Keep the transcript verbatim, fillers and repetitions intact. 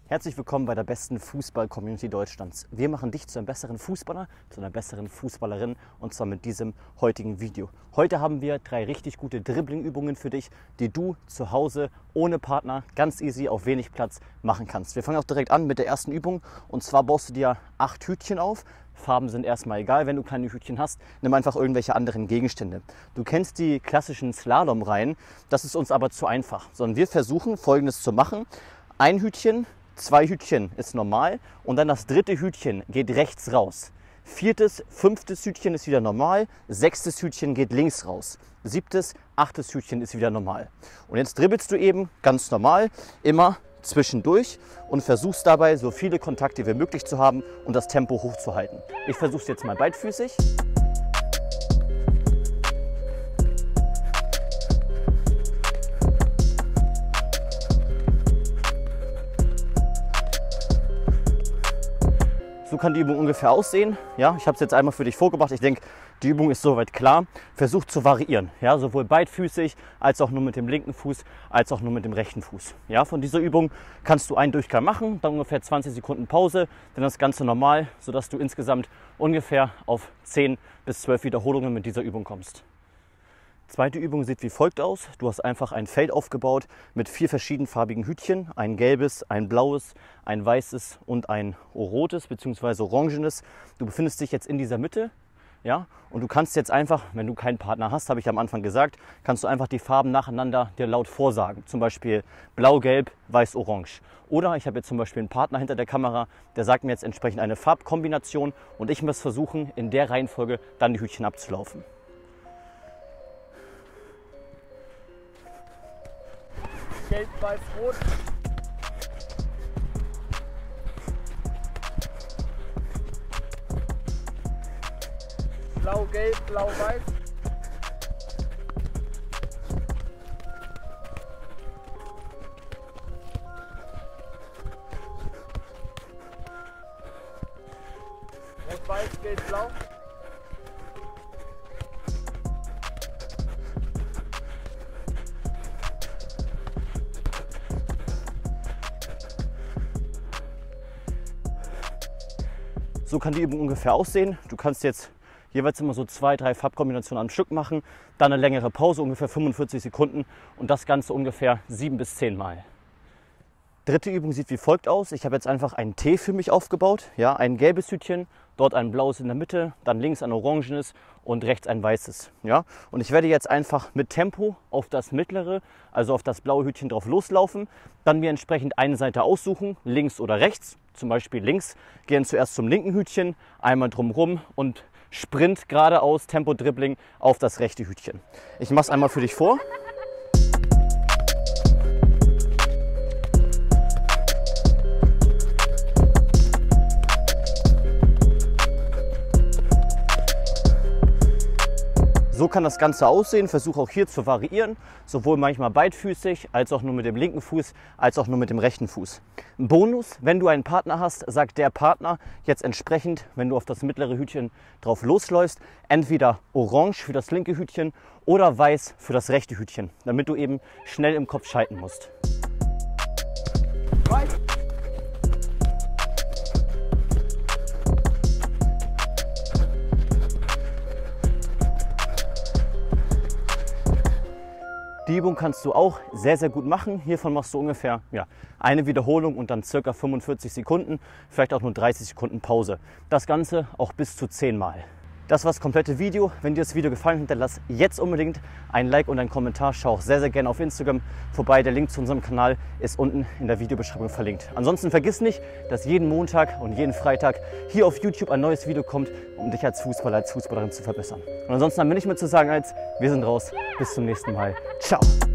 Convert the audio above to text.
Herzlich willkommen bei der besten Fußball-Community Deutschlands. Wir machen dich zu einem besseren Fußballer, zu einer besseren Fußballerin und zwar mit diesem heutigen Video. Heute haben wir drei richtig gute Dribbling-Übungen für dich, die du zu Hause ohne Partner ganz easy auf wenig Platz machen kannst. Wir fangen auch direkt an mit der ersten Übung und zwar baust du dir acht Hütchen auf. Farben sind erstmal egal, wenn du keine Hütchen hast, nimm einfach irgendwelche anderen Gegenstände. Du kennst die klassischen Slalom-Reihen, das ist uns aber zu einfach, sondern wir versuchen Folgendes zu machen. Ein Hütchen, zwei Hütchen ist normal und dann das dritte Hütchen geht rechts raus. Viertes, fünftes Hütchen ist wieder normal, sechstes Hütchen geht links raus. Siebtes, achtes Hütchen ist wieder normal. Und jetzt dribbelst du eben ganz normal, immer zwischendurch und versuchst dabei so viele Kontakte wie möglich zu haben und das Tempo hochzuhalten. Ich versuche es jetzt mal beidfüßig. So kann die Übung ungefähr aussehen. Ja, ich habe es jetzt einmal für dich vorgebracht. Ich denke, die Übung ist soweit klar. Versuch zu variieren. Ja, sowohl beidfüßig als auch nur mit dem linken Fuß, als auch nur mit dem rechten Fuß. Ja, von dieser Übung kannst du einen Durchgang machen, dann ungefähr zwanzig Sekunden Pause, dann das Ganze normal, sodass du insgesamt ungefähr auf zehn bis zwölf Wiederholungen mit dieser Übung kommst. Zweite Übung sieht wie folgt aus. Du hast einfach ein Feld aufgebaut mit vier verschiedenfarbigen Hütchen. Ein gelbes, ein blaues, ein weißes und ein rotes bzw. orangenes. Du befindest dich jetzt in dieser Mitte. Ja? Und du kannst jetzt einfach, wenn du keinen Partner hast, habe ich am Anfang gesagt, kannst du einfach die Farben nacheinander dir laut vorsagen. Zum Beispiel blau, gelb, weiß, orange. Oder ich habe jetzt zum Beispiel einen Partner hinter der Kamera, der sagt mir jetzt entsprechend eine Farbkombination und ich muss versuchen, in der Reihenfolge dann die Hütchen abzulaufen. Gelb, weiß, rot. Blau, gelb, blau, weiß. Rot, weiß, gelb, blau. So kann die Übung ungefähr aussehen. Du kannst jetzt jeweils immer so zwei, drei Farbkombinationen am Stück machen, dann eine längere Pause, ungefähr fünfundvierzig Sekunden und das Ganze ungefähr sieben bis zehn Mal. Dritte Übung sieht wie folgt aus. Ich habe jetzt einfach einen T für mich aufgebaut. Ja, ein gelbes Hütchen, dort ein blaues in der Mitte, dann links ein orangenes und rechts ein weißes. Ja, und ich werde jetzt einfach mit Tempo auf das mittlere, also auf das blaue Hütchen drauf loslaufen, dann mir entsprechend eine Seite aussuchen, links oder rechts, zum Beispiel links, gehen zuerst zum linken Hütchen, einmal drumherum und Sprint geradeaus, Tempo-Dribbling auf das rechte Hütchen. Ich mache es einmal für dich vor. So kann das Ganze aussehen. Versuche auch hier zu variieren, sowohl manchmal beidfüßig, als auch nur mit dem linken Fuß, als auch nur mit dem rechten Fuß. Ein Bonus, wenn du einen Partner hast, sagt der Partner jetzt entsprechend, wenn du auf das mittlere Hütchen drauf losläufst, entweder orange für das linke Hütchen oder weiß für das rechte Hütchen, damit du eben schnell im Kopf schalten musst. Weiß. Die Übung kannst du auch sehr, sehr gut machen. Hiervon machst du ungefähr ja, eine Wiederholung und dann circa fünfundvierzig Sekunden, vielleicht auch nur dreißig Sekunden Pause. Das Ganze auch bis zu zehn Mal. Das war das komplette Video. Wenn dir das Video gefallen hat, hinterlass jetzt unbedingt ein Like und einen Kommentar. Schau auch sehr, sehr gerne auf Instagram vorbei. Der Link zu unserem Kanal ist unten in der Videobeschreibung verlinkt. Ansonsten vergiss nicht, dass jeden Montag und jeden Freitag hier auf YouTube ein neues Video kommt, um dich als Fußballer, als Fußballerin zu verbessern. Und ansonsten haben wir nicht mehr zu sagen als, wir sind raus. Bis zum nächsten Mal. Ciao.